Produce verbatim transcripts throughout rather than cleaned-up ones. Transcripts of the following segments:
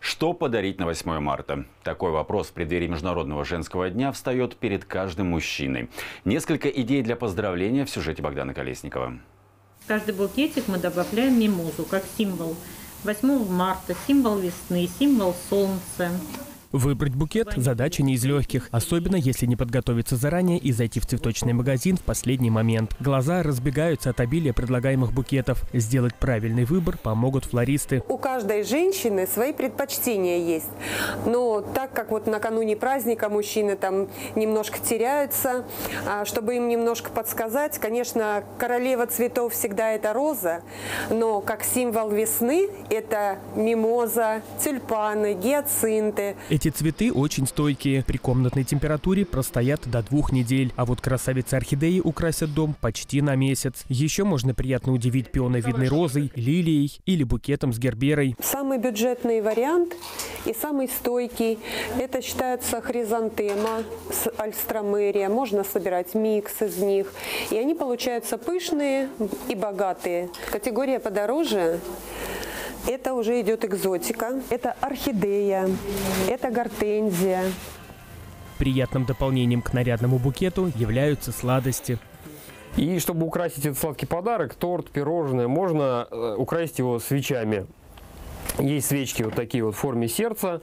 Что подарить на восьмое марта? Такой вопрос в преддверии Международного женского дня встает перед каждым мужчиной. Несколько идей для поздравления в сюжете Богдана Колесникова. В каждый букетик мы добавляем мимозу, как символ восьмого марта, символ весны, символ солнца. Выбрать букет – задача не из легких, особенно если не подготовиться заранее и зайти в цветочный магазин в последний момент. Глаза разбегаются от обилия предлагаемых букетов. Сделать правильный выбор помогут флористы. У каждой женщины свои предпочтения есть. Но так как вот накануне праздника мужчины там немножко теряются, чтобы им немножко подсказать, конечно, королева цветов всегда это роза, но как символ весны это мимоза, тюльпаны, гиацинты. Эти цветы очень стойкие. При комнатной температуре простоят до двух недель. А вот красавицы-орхидеи украсят дом почти на месяц. Еще можно приятно удивить пионовидной розой, лилией или букетом с герберой. Самый бюджетный вариант и самый стойкий – это считается хризантема с альстромерия. Можно собирать микс из них. И они получаются пышные и богатые. Категория подороже – это уже идет экзотика, это орхидея, это гортензия. Приятным дополнением к нарядному букету являются сладости. И чтобы украсить этот сладкий подарок, торт, пирожное, можно украсить его свечами. Есть свечки вот такие вот в форме сердца.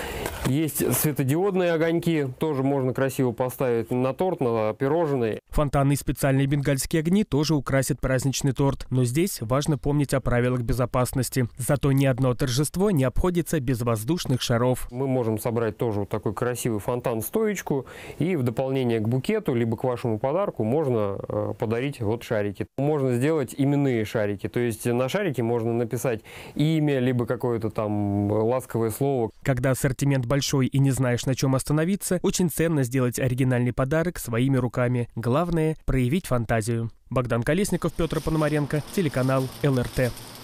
Есть светодиодные огоньки, тоже можно красиво поставить на торт, на пирожные. Фонтанные специальные бенгальские огни тоже украсят праздничный торт. Но здесь важно помнить о правилах безопасности. Зато ни одно торжество не обходится без воздушных шаров. Мы можем собрать тоже вот такой красивый фонтан-стоечку. И в дополнение к букету, либо к вашему подарку, можно э, подарить вот шарики. Можно сделать именные шарики. То есть на шарике можно написать имя, либо какое-то там ласковое слово. Когда ассортимент большой и не знаешь, на чем остановиться, очень ценно сделать оригинальный подарок своими руками. Главное – проявить фантазию. Богдан Колесников, Петр Пономаренко, телеканал эл эр тэ.